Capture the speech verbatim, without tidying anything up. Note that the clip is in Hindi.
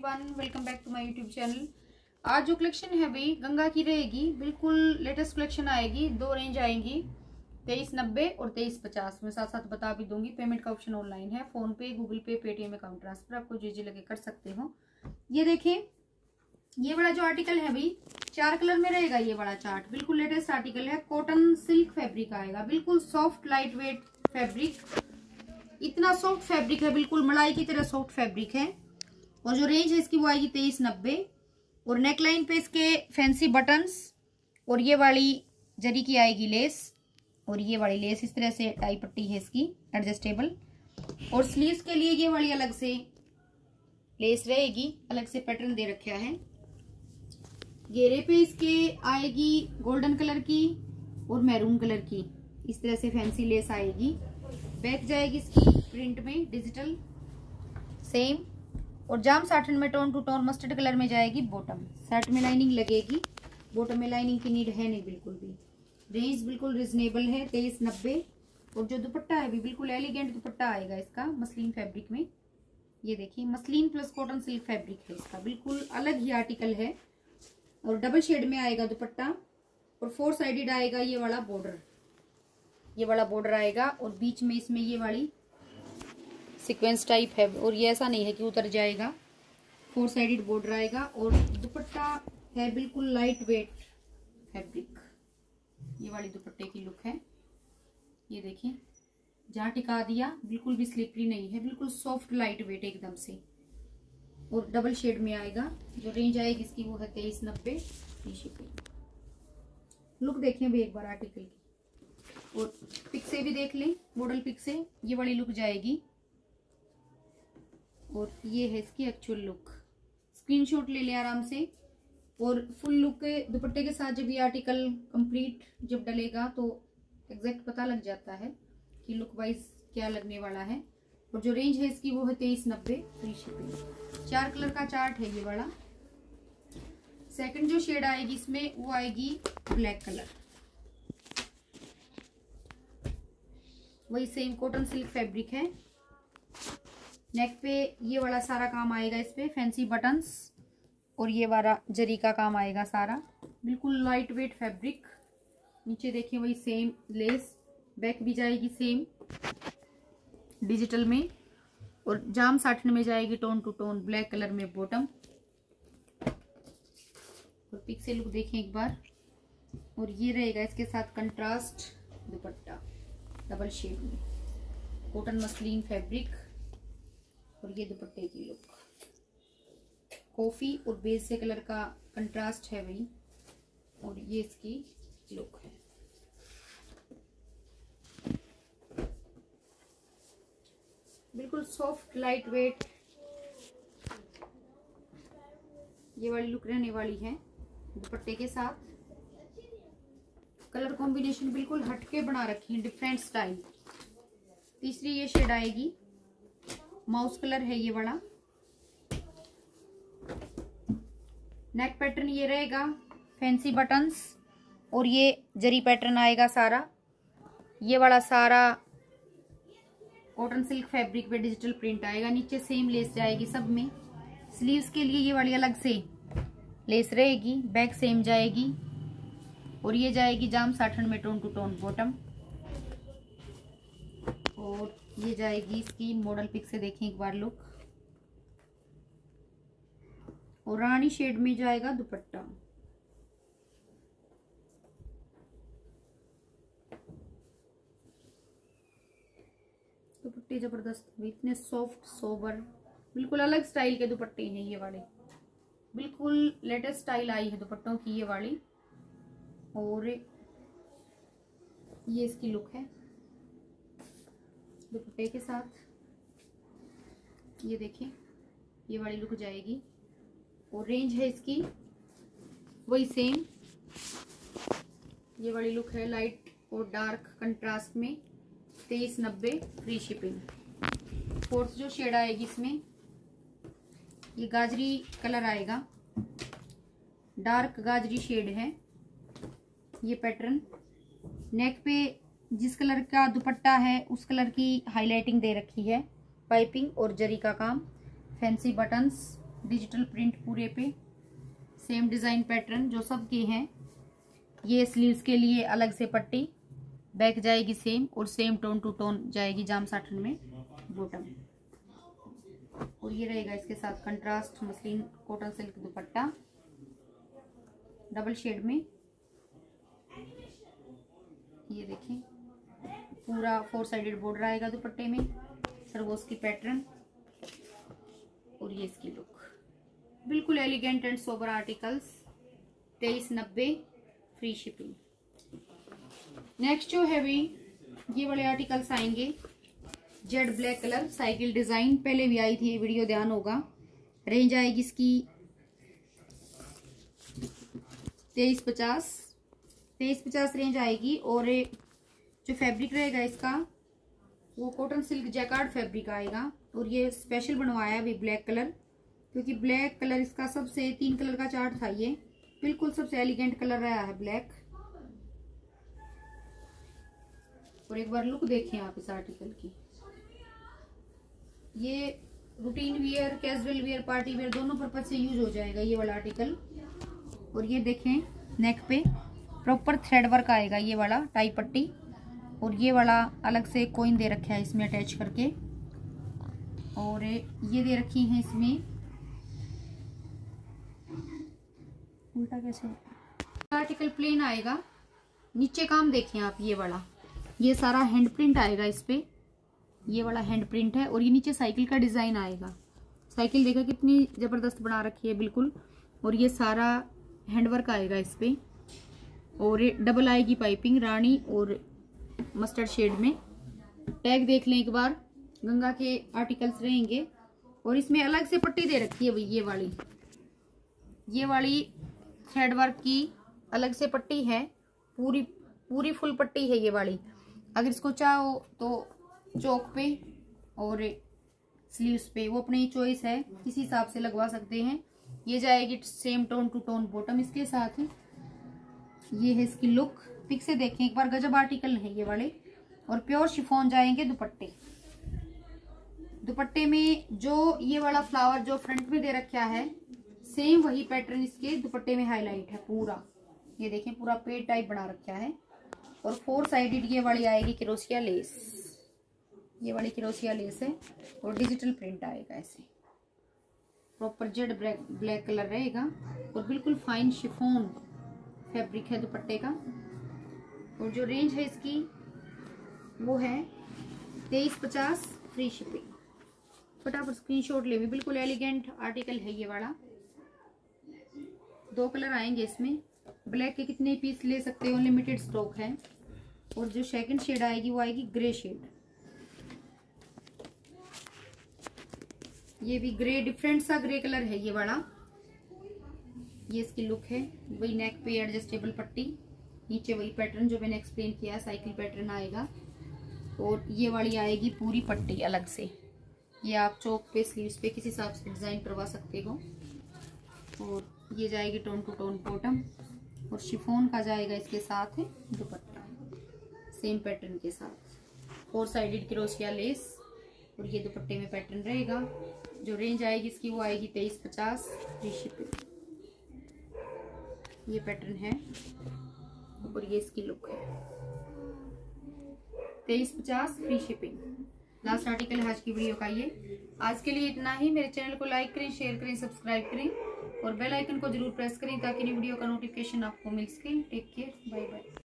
Everyone, welcome back to my YouTube channel. आज जो कलेक्शन है भाई गंगा की रहेगी, बिल्कुल लेटेस्ट कलेक्शन आएगी। दो रेंज आएंगी, तेईस नब्बे और तेईस पचास में। साथ साथ बता भी दूंगी, पेमेंट का ऑप्शन ऑनलाइन है, PhonePe, Google pay, Paytm, account transfer, आपको जो जी लगे कर सकते हो। ये देखें, ये वाला जो आर्टिकल है भाई चार कलर में रहेगा। ये वाला चार्ट बिल्कुल लेटेस्ट आर्टिकल है, कॉटन सिल्क फैब्रिक आएगा, बिल्कुल सॉफ्ट लाइट वेट फैब्रिक। इतना सॉफ्ट फैब्रिक है, बिल्कुल मलाई की तरह सॉफ्ट फैब्रिक है। और जो रेंज है इसकी वो आएगी तेईस नब्बे। और नेकलाइन पे इसके फैंसी बटन्स और ये वाली जरी की आएगी लेस, और ये वाली लेस इस तरह से टाई पट्टी है इसकी एडजस्टेबल। और स्लीव्स के लिए ये वाली अलग से लेस रहेगी, अलग से पैटर्न दे रखा है। घेरे पे इसके आएगी गोल्डन कलर की और मैरून कलर की, इस तरह से फैंसी लेस आएगी। बैक जाएगी इसकी प्रिंट में डिजिटल सेम। और जाम साटन में tone to tone mustard colour में जाएगी बॉटम। शर्ट में लाइनिंग लगेगी, बॉटम में लाइनिंग की नीड है नहीं बिल्कुल भी। रेंज बिल्कुल रिजनेबल है, तेईस नब्बे। और जो दुपट्टा है भी बिल्कुल एलिगेंट दुपट्टा आएगा इसका, मसलिन फैब्रिक में। ये देखिए, muslin plus cotton silk fabric है इसका, बिल्कुल अलग ही आर्टिकल है। और डबल शेड में आएगा दुपट्टा, और फोर साइडेड आएगा ये वाला बॉर्डर। ये वाला बॉर्डर आएगा और बीच में इसमें ये वाली सीक्वेंस टाइप है। और ये ऐसा नहीं है कि उतर जाएगा, फोर साइडेड बॉर्डर आएगा। और दुपट्टा है बिल्कुल लाइट वेट फैब्रिक। ये वाली दुपट्टे की लुक है। ये देखिए, जहाँ टिका दिया बिल्कुल भी स्लिपरी नहीं है, बिल्कुल सॉफ्ट लाइट वेट एकदम से। और डबल शेड में आएगा। जो रेंज आएगी इसकी वो है तेईस नब्बे। लुक देखें भी एक बार आर्टिकल की, और पिक से भी देख लें, मॉडल पिक से ये वाली लुक जाएगी। और ये है इसकी एक्चुअल लुक, स्क्रीनशॉट ले लें आराम से। और फुल लुक के दुपट्टे के साथ जब ये आर्टिकल कंप्लीट जब डलेगा तो एग्जैक्ट पता लग जाता है कि लुक वाइज क्या लगने वाला है। और जो रेंज है इसकी वो है तेईस नब्बे, फ्री शिपिंग। चार कलर का चार्ट है ये वाला। सेकंड जो शेड आएगी इसमें वो आएगी ब्लैक कलर, वही सेम कॉटन सिल्क फैब्रिक है। नेक पे ये वाला सारा काम आएगा, इस पे फैंसी बटन्स और ये वाला जरी का काम आएगा सारा, बिल्कुल लाइट वेट फैब्रिक। नीचे देखिए वही सेम लेस, बैक भी जाएगी सेम डिजिटल में। और जाम साटन में जाएगी tone to tone black colour में बॉटम। और पिक से लुक देखें एक बार। और ये रहेगा इसके साथ कंट्रास्ट दुपट्टा डबल शेड में, कॉटन मसलिन फैब्रिक। और ये दुपट्टे की लुक कॉफी और बेज से कलर का कंट्रास्ट है वही। और ये इसकी लुक है। बिल्कुल सॉफ्ट लाइट वेट ये वाली लुक रहने वाली है दुपट्टे के साथ। कलर कॉम्बिनेशन बिल्कुल हटके बना रखी है, डिफरेंट स्टाइल। तीसरी ये शेड आएगी, माउस कलर है ये वाला। नेक पैटर्न ये रहेगा, फैंसी बटन्स और ये जरी पैटर्न आएगा सारा। ये वाला सारा कॉटन सिल्क फैब्रिक पे डिजिटल प्रिंट आएगा। नीचे सेम लेस जाएगी सब में। स्लीव्स के लिए ये वाली अलग से लेस रहेगी, बैक सेम जाएगी। और ये जाएगी जाम साटन में टोन टू टोन बॉटम। और ये जाएगी इसकी मॉडल पिक से देखें एक बार लुक। और रानी शेड में जाएगा दुपट्टा। दुपट्टे जबरदस्त, इतने सॉफ्ट सोबर, बिल्कुल अलग स्टाइल के दुपट्टे हैं ये वाले। बिल्कुल लेटेस्ट स्टाइल आई है दुपट्टों की ये वाली। और ये इसकी लुक है दुपट्टे के साथ। ये देखें, ये वाली लुक जाएगी। और रेंज है इसकी वही सेम। ये वाली लुक है लाइट और डार्क कंट्रास्ट में, तेईस नब्बे, फ्री शिपिंग। फोर्थ जो शेड आएगी इसमें ये गाजरी कलर आएगा, डार्क गाजरी शेड है ये पैटर्न। नेक पे जिस कलर का दुपट्टा है उस कलर की हाईलाइटिंग दे रखी है, पाइपिंग और जरी का काम, फैंसी बटन्स डिजिटल प्रिंट पूरे पे, सेम डिजाइन पैटर्न जो सबके हैं। ये स्लीव्स के लिए अलग से पट्टी, बैक जाएगी सेम और सेम टोन टू टोन जाएगी जाम साटन में बॉटम। और ये रहेगा इसके साथ contrast muslin cotton silk dupatta double shade में। ये देखें पूरा फोर साइडेड बॉर्डर आएगा दुपट्टे में, सरगोस की पैटर्न। और ये इसकी लुक, बिल्कुल एलिगेंट एंड सोबर आर्टिकल्स, तेईस नब्बे फ्री शिपिंग। नेक्स्ट जो है भी ये वाले आर्टिकल्स आएंगे jet black colour cycle design, पहले भी आई थी ये वीडियो, ध्यान होगा। रेंज आएगी इसकी तेईस पचास तेईस पचास रेंज आएगी। और जो फैब्रिक रहेगा इसका वो कॉटन सिल्क जैकार्ड फैब्रिक आएगा। और ये स्पेशल बनवाया है अभी ब्लैक कलर, क्योंकि ब्लैक कलर इसका सबसे तीन कलर का चार्ट था, ये बिल्कुल सबसे एलिगेंट कलर रहा है ब्लैक। और एक बार लुक देखें आप इस आर्टिकल की, ये routine wear, casual wear, party wear दोनों पर्पज से यूज हो जाएगा ये वाला आर्टिकल। और ये देखें नेक पे प्रॉपर थ्रेड वर्क आएगा, ये वाला टाई पट्टी। और ये वाला अलग से कॉइन दे रखा है इसमें अटैच करके। और ये दे रखी है इसमें, उल्टा कैसे, आर्टिकल प्लेन आएगा। नीचे काम देखें आप, ये वाला ये सारा हैंड प्रिंट आएगा इस पे, ये वाला हैंड प्रिंट है। और ये नीचे साइकिल का डिजाइन आएगा, साइकिल देखा कितनी जबरदस्त बना रखी है बिल्कुल। और ये सारा हैंडवर्क आएगा इस पे। और ये डबल आएगी पाइपिंग रानी और मस्टर्ड शेड में। टैग देख लें एक बार, गंगा के आर्टिकल्स रहेंगे। और इसमें अलग से पट्टी दे रखी है भाई, ये वाली ये वाली थ्रेडवर्क की अलग से पट्टी है, पूरी पूरी फुल पट्टी है ये वाली। अगर इसको चाहो तो चौक पे और स्लीव्स पे, वो अपनी चॉइस है, किसी हिसाब से लगवा सकते हैं। ये जाएगी same tone to tone bottom इसके साथ। ये है इसकी लुक, पिक से देखें एक बार, गजब आर्टिकल है ये वाले। और प्योर शिफॉन जाएंगे दुपट्टे। दुपट्टे में जो ये वाला फ्लावर जो फ्रंट में दे रखा है, सेम वही पैटर्न इसके दुपट्टे में हाईलाइट है पूरा। ये देखें पूरा पेड़ टाइप बना रखा है। और फोर साइडेड ये वाली आएगी क्रोशिया लेस, ये वाली क्रोशिया लेस है। और डिजिटल प्रिंट आएगा ऐसे, proper jet black black colour रहेगा। और बिल्कुल फाइन शिफॉन फैब्रिक है दुपट्टे का। और जो रेंज है इसकी वो है तेईस पचास फ्री शिपिंग। फटाफट स्क्रीनशॉट ले, बिल्कुल एलिगेंट आर्टिकल है ये वाला। दो कलर आएंगे इसमें, ब्लैक के कितने पीस ले सकते हो, लिमिटेड स्टॉक है। और जो सेकंड शेड आएगी वो आएगी ग्रे शेड। ये भी ग्रे, डिफरेंट सा ग्रे कलर है ये वाला। ये इसकी लुक है, वही नेक पे एडजस्टेबल पट्टी, नीचे वही पैटर्न जो मैंने एक्सप्लेन किया, साइकिल पैटर्न आएगा। और ये वाली आएगी पूरी पट्टी अलग से, ये आप चौक पे स्लीव्स पे किसी हिसाब से डिजाइन करवा सकते हो। और ये जाएगी टोन टू टोन बॉटम। और शिफॉन का जाएगा इसके साथ है दुपट्टा, सेम पैटर्न के साथ, फोर साइडेड क्रोशिया लेस। और ये दुपट्टे में पैटर्न रहेगा। जो रेंज आएगी इसकी वो आएगी तेईस पचास फ्री शिपिंग। ये पैटर्न है और ये इसकी लुक है, तेईस पचास फ्री शिपिंग। लास्ट आर्टिकल है आज की वीडियो का ये। आज के लिए इतना ही। मेरे चैनल को लाइक करें, शेयर करें, सब्सक्राइब करें और बेल आइकन को जरूर प्रेस करें ताकि वीडियो का नोटिफिकेशन आपको मिल सके। Take care, bye bye.